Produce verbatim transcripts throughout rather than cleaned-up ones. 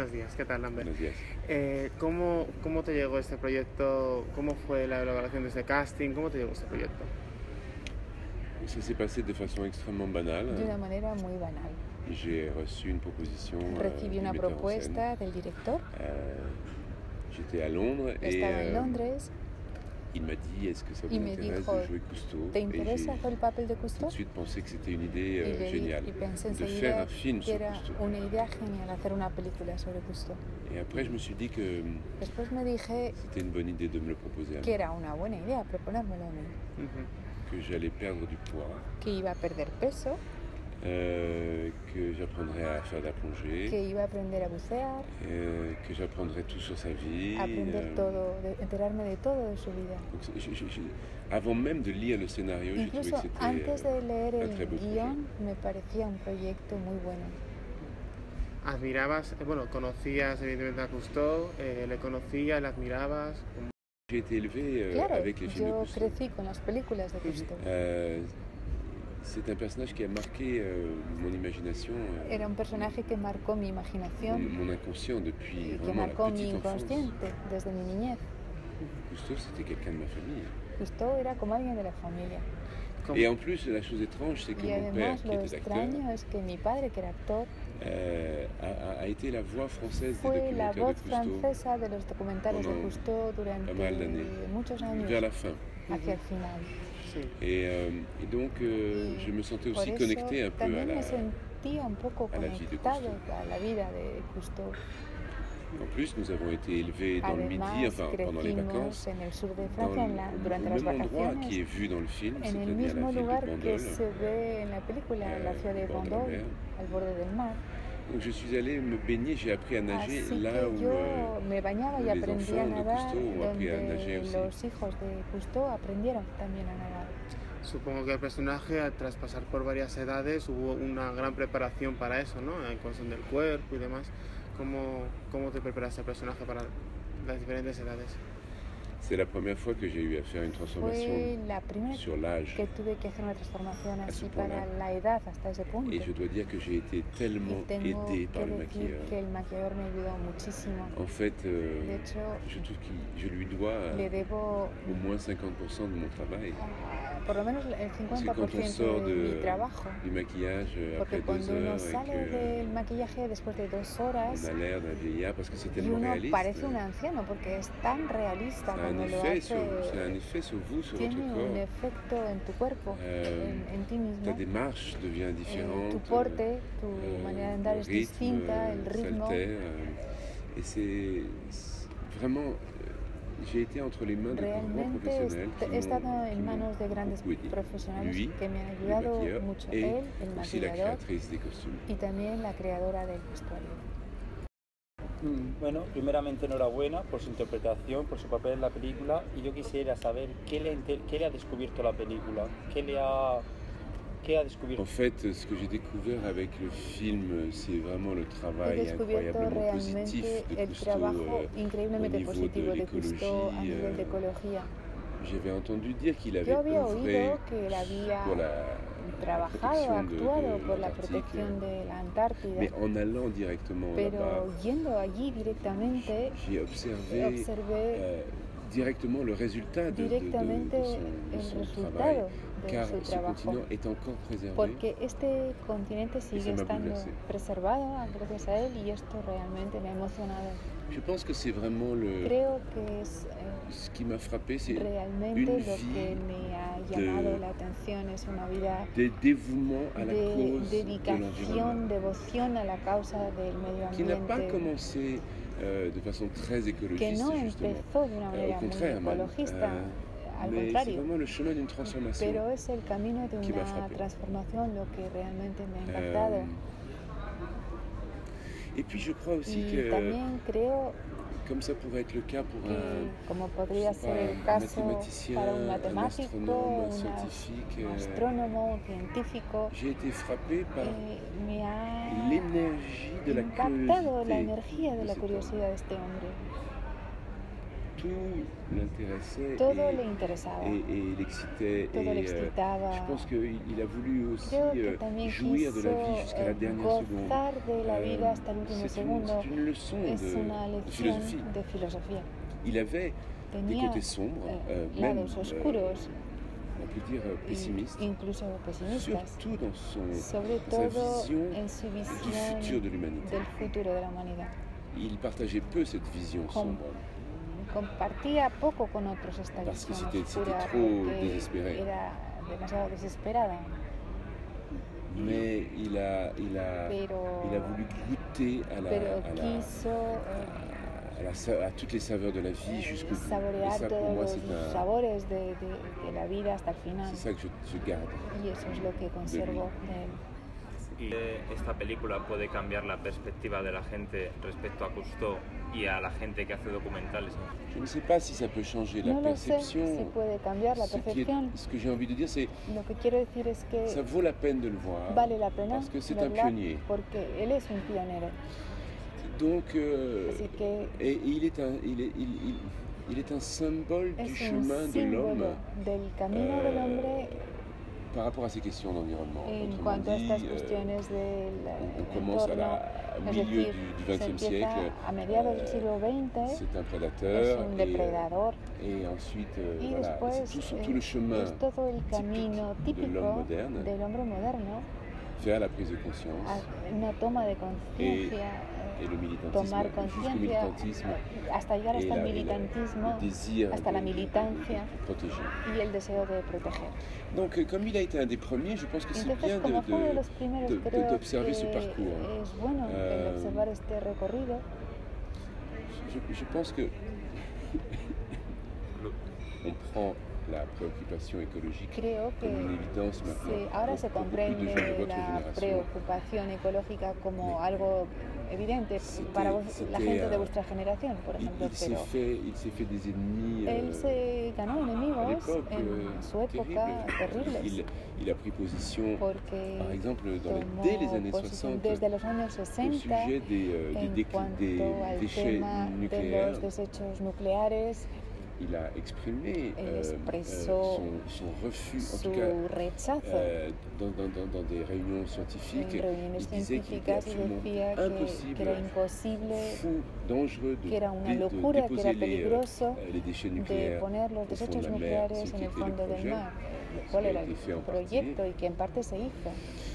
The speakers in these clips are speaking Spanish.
Buenos días, ¿qué tal, Lambert? Buenos días. Eh, ¿cómo, ¿Cómo te llegó este proyecto? ¿Cómo fue la elaboración de este casting? ¿Cómo te llegó este proyecto? Ça s'est passé de façon extrêmement banale. De una manera muy banal. J'ai reçu une proposition euh, Recibí du una metteur en scène. propuesta del director. Euh, J'étais à Londres et Estaba en euh, Londres il m'a dit est-ce que ça y vous me intéresse dijo, de jouer Cousteau? ¿te Et interesa j'ai hacer el papel de tout Cousteau? de suite pensé que c'était une idée Y, euh, le di- géniale y pensé de faire enseguida un film que sur era Cousteau. una idea genial hacer una película sobre Cousteau. Et après je me suis dit que Después me dije c'était une bonne idée de me le proposer à que moi, era una buena idea proponérmelo a mí, Ujú. que j'allais perdre du poids, que iba a perder peso, euh, que j'apprendrais à faire de la plongée, que iba a aprender a bucear, euh, que j'apprendrais tout sur sa vie. aprender euh, todo, de- enterarme de todo de su vida. Donc, c'est- je- je- je- avant même de lire le scénario, j'ai trouvé Incluso que c'était antes euh, de leer un très el beau projet. guión me parecía un proyecto muy bueno. Admirabas, eh, bueno, conocías evidentemente a Cousteau, eh, le conocías, le admirabas. ¿Cómo? J'ai été élevé euh, Claro, avec les films de yo Cousteau. crecí con las películas de Cousteau. Euh, c'est un personnage qui a marqué euh, mon imagination, euh, Era un personaje que marcó mi mon, imaginación mon inconscient depuis y que vraiment la marcó mi petite enfance. inconsciente desde mi niñez. Cousteau, c'était quelqu'un de ma famille. Cousteau era como alguien de la familia. ¿Cómo? Et en plus, la chose étrange, c'est que Y mon père, además qui lo était acteur, extraño es que mi padre, que era actor, euh, a, a été la voix française des fue la documentaires de voz Cousteau francesa de los documentales de pendant Cousteau durante pas mal d'années. muchos años, vers la fin. hacia el final. Sí. Et, euh, et donc, euh, Y je me sentais por aussi eso connecté un peu à también la... me sentía un poco à la vie de conectado Cousteau. a la vida de Cousteau. En plus, nous avons été élevés dans le Además, midi, enfin pendant les crecimos vacances, en el sur de dans Francia, le, en la- au- durante au las même endroit vacaciones, qui est vu dans le film, en el c'est-à-dire mismo la ville lugar de que Bandol. se ve en la película, la euh, ciudad de au bord de la Bandol, mer. al borde del mar. Donc je suis allé me baigner, j'ai appris à nager Así là que où yo euh, me bañaba y les aprendí a enfants de nadar, Cousteau ont appris à nager donde aussi. los hijos de Cousteau aprendieron también a nadar. Supongo que el personaje, al- tras pasar por varias edades, hubo una gran preparación para eso, ¿no? En cuestión del cuerpo y demás. ¿Cómo, cómo te preparaste el personaje para las diferentes edades? c'est la première fois que j'ai eu à faire une Fue transformation la primera sur l'âge. que tuve que hacer una transformación A así ce para point-là. la edad, hasta ese punto. Et je dois dire que j'ai été tellement Y tengo aidé par que le decir maquilleur. que el maquillador me ayudó muchísimo. En fait, euh, De hecho, je trouve que je lui dois euh, le debo au moins cinquante pour cent de mon travail. ah, por lo menos el Parce que cincuenta por quand on ciento sort de mi de, trabajo. du maquillage euh, Porque après deux cuando uno heures et sale que del maquillaje después de dos on horas a l'air d'un vieillard parce que c'est y tellement uno réaliste. parece un anciano porque es tan realista Ça a un cuando lo effet sur, hace, c'est un effet sur vous, sur tiene votre un corps. efecto en tu cuerpo, Euh, en, en ti Ta mismo. démarche devient Eh, différente. tu porte, tu euh, manera de andar le es rythme distinta, el euh, ritmo. s'altère. euh, et c'est c'est vraiment. euh, J'ai été entre les mains de grands Realmente professionnels est- qui he estado m'ont- en qui m'ont manos de grandes beaucoup aidé. profesionales Lui, que me han le ayudado maquilleur, mucho. et Él, el aussi la maquillador, créatrice des costumes. y también la creadora del vestuario. Bueno, primeramente enhorabuena por su interpretación, por su papel en la película, y yo quisiera saber qué le, ente- qué le ha descubierto la película, qué le ha, qué ha descubierto. En fait, ce que j'ai découvert avec le film, c'est vraiment le He travail descubierto incroyablement positif realmente de el Cousteau trabajo euh, au increíblemente niveau positivo de de Cousteau a l'écologie. nivel de euh, ecología. J'avais entendu dire qu'il avait Yo había œuvré oído que él había pour la, la trabajado, protection de, actuado de por la l'Antarctique, protección de la Antártida, mais en allant directement pero là-bas, yendo allí directamente j'ai observé observé euh, directement le résultat de, de- de- directamente de son, de el son resultado travail, de car su ce trabajo, continent est encore préservé. porque este continente sigue ça m'a estando bouleversé. preservado gracias a él y esto realmente me ha emocionado. Je pense que c'est vraiment le, Creo que es eh, ce qui m'a frappé, c'est realmente une lo vie que me ha de- llamado la atención, es una vida de dévouement à la de cause de dedicación, l'environnement, devoción a la causa del medio qui n'a pas ambiente, commencé euh, de façon très que écologiste, no justement. empezó de una Euh, manera au muy contraire, même. ecologista, Euh, al mais c'est contrario, vraiment le chemin d'une transformation. pero es el camino de qui m'a una frappé. transformación lo que realmente me ha Euh, impactado. et puis je crois aussi Y que, también creo comme ça pourrait être le cas pour que, un, como podría je sais ser pas, el un caso mathématicien, para un un matemático, astronome, un un scientifique, un euh, astrónomo, un científico, j'ai été frappé par eh, me ha l'énergie de la impactado la curiosité energía de de la cet homme. curiosidad de este hombre. tout l'intéressait Todo et, le interesaba, et, et l'excitait. todo le Et euh, excitaba. je pense qu'il il a voulu aussi Creo que euh, también jouir de la vie quiso jusqu'à la eh, dernière seconde. gozar de la vida Euh, hasta el último c'est une, segundo. c'est une leçon Es de, una de lección philosophie. de filosofía. Il avait des Tenía côtés sombres, eh, euh, même, lados euh, oscuros, on peut dire euh, pessimistes, in- incluso pesimistas, surtout dans, son, sobre dans sa todo vision en su du visión futur de l'humanité. del futuro de la humanidad. Il partageait peu cette vision Com- sombre. Compartía poco con otros esta Parce que visión c'était- c'était oscura trop porque désespéré. era demasiado desesperada, Mais il a, il a, pero, il a voulu goûter à, la, pero à, la, quiso eh, à, la sa- à toutes les saveurs de la vie jusqu'au bout. Et saborear ça, pour todos moi, los c'est un- sabores de, de- de la vida hasta el final. c'est ça que je, je garde. Y eso es lo que conservo de él. Y esta película puede cambiar la perspectiva de la gente respecto a Cousteau y a la gente que hace documentales. Je ne sais pas si ça peut changer la No lo sé perception. si puede cambiar la Ce, qui est- percepción. ce que j'ai envie de dire, c'est Lo que quiero decir es que ça vaut la peine de le voir. vale la pena Parce que c'est un verla pionnier. porque él es un pionero. Donc, euh, Así que et, et il est un, il est, il, il, il est un symbole du es un chemin de l'homme símbolo del camino del hombre par rapport à ces questions d'environnement. en Autrement cuanto a dit, estas euh, cuestiones del on, on entorno. commence à la, au Es milieu decir, du, du se vingtième empieza siècle. a mediados del euh, siglo veinte, c'est un es prédateur un et, depredador. et ensuite euh, Y voilà, después c'est tout, eh, tout le chemin es todo el camino typique de típico l'homme moderne del hombre moderno vers la prise de conscience a una toma de conciencia, et le militantisme, tomar jusqu'au conciencia militantisme hasta llegar et, hasta la- el et la- militantismo, le désir hasta la de- de- de- militancia de protéger. y el deseo de proteger. Donc, euh, comme il a été un des premiers, je pense que c'est bien Entonces, de- como fue uno de de- los primeros, de- de- creo d'observer que ce parcours. es bueno el Euh, observar este recorrido. Je, je pense que on prend la préoccupation écologique Creo que comme une évidence maintenant. se- ahora se pour- pour beaucoup de gens de comprende votre la génération. preocupación ecológica como Mais algo evidente c'était- para vos- la c'était, gente de euh, vuestra generación, por Il, ejemplo, il s'est pero fait, il s'est fait des ennemis él euh, se ganó à enemigos l'époque en euh, su época terribles. terribles, Il, il a pris position, porque par exemple, dans les- tomó dès les années posición soixante, desde los años au sesenta sujet des, euh, des, en décl- cuanto des al déchets tema de nucléaires. los desechos nucléares. Il a exprimé Él euh, expresó euh, son, son refus, en su tout cas rechazo euh, dans, dans- dans- dans des réunions scientifiques. en reuniones Il disait qu'il était científicas y absolument decía que, impossible, que era imposible, fou, dangereux de, que era una dé- de locura, que déposer era les, euh, peligroso les déchets de nucléaires poner los au fond de desechos la mer, nucleares ce en qui el était le fondo del projet, mar, lo ce cual qui a era été fait en el partie. proyecto y que en parte se hizo.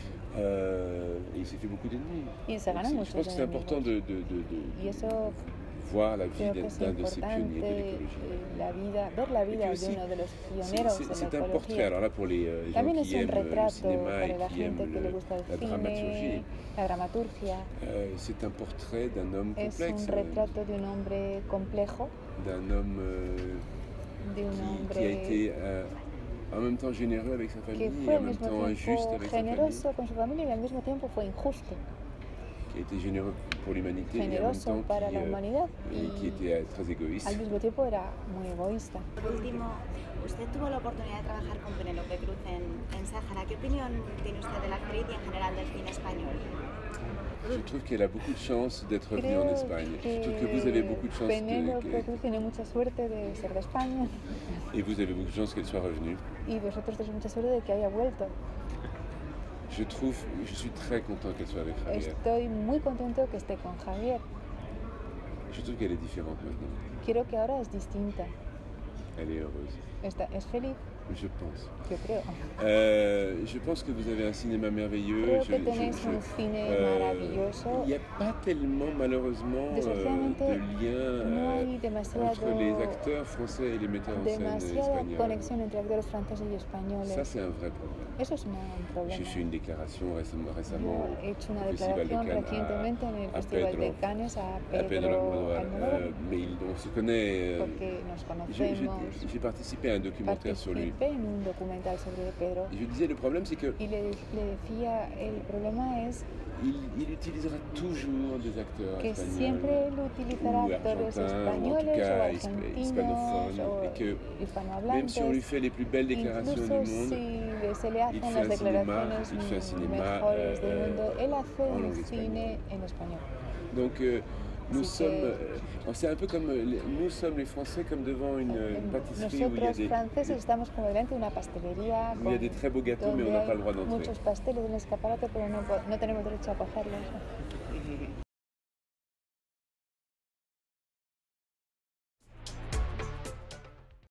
Euh, et il s'est fait beaucoup d'ennemis. Y se Donc ganó c'est- je muchos pense que c'est important enemigos. de, de- de- de- Y eso voir la vie creo que d'un es d'un de ces pionniers de importante, l'écologie. eh, la vida, ver la Et vida puis aussi, de uno de los c'est- pioneros c'est- de la c'est un portrait, ecología. alors là pour les, euh, les gens También qui es un aiment le retrato cinéma para et la qui aiment gente que le le- gusta el la dramaturgie, cine, la dramaturgia. euh, c'est un portrait d'un homme Es complexe, un retrato de un hombre complejo, d'un homme euh, de un qui, hombre qui a été euh, en même temps généreux avec sa que famille fue et en al même mismo temps injuste tiempo avec sa famille, generoso con su familia y al mismo tiempo fue injusto. qui a été généreux pour l'humanité et en même Generoso temps para qui, la euh, humanidad et qui y était euh, très égoïste. al mismo tiempo era muy egoísta. Por último, usted tuvo la oportunidad de trabajar con Penélope Cruz en, en Sáhara. ¿Qué opinión tiene usted de la actriz y en general del cine español? Je trouve qu'elle a beaucoup de chance d'être venue en Creo Espagne. Je trouve que vous avez beaucoup de chance Penélope que- Cruz tiene mucha suerte de ser de España et vous avez beaucoup de chance qu'elle soit revenue. y vosotros tenéis mucha suerte de que haya vuelto. Je trouve, je suis très content qu'elle soit avec Javier. Estoy muy contento que esté con Javier. Je trouve qu'elle est différente maintenant. Quiero que ahora es distinta. Elle est heureuse, Está, es feliz, je pense. yo creo. Euh, je pense que vous avez un cinéma merveilleux. Creo Je- que je- tenéis je- un cine euh, maravilloso. Il n'y a pas tellement, malheureusement, euh, Desgraciadamente, de lien no euh, hay demasiado, entre les acteurs français et les metteurs en scène demasiada espagnols. conexión entre actores franceses y españoles. Ça, c'est un vrai problème. Eso es una- un problema. J'ai fait une déclaration récemment, Yo récemment he hecho una au Festival de declaración Cannes recientemente en el à, à Festival Pedro, de Cannes a à Pedro Pedro Almodóvar. Almodóvar, Euh, mais il- on se connaît. euh, porque nos j'ai- j'ai- conocemos. J'ai participé à un documentaire sur lui. Participé en un documental sobre Pedro Et je disais, le problème, c'est que y le, le decía, el problema es il, il utilisera toujours des acteurs que espagnols siempre él utilizará ou actores argentins, ou en tout españoles o cas hisp- argentinos hispanophones, o et que même hispanohablantes. si on lui fait les plus belles déclarations du Incluso monde, si se le il hacen fait las un cinéma, declaraciones il fait un cinéma mejores del euh, mundo, él hace en un langue cine en español. donc euh, Nous Así sommes, que euh, c'est un peu comme les- nous sommes les Français comme devant une, une pâtisserie où il y a nosotros des, franceses estamos como delante de una pastelería où il y a des très beaux gâteaux, mais on donde n'a pas hay le droit d'entrer. muchos pasteles en el escaparate, pero no, po- no tenemos derecho a cogerlos.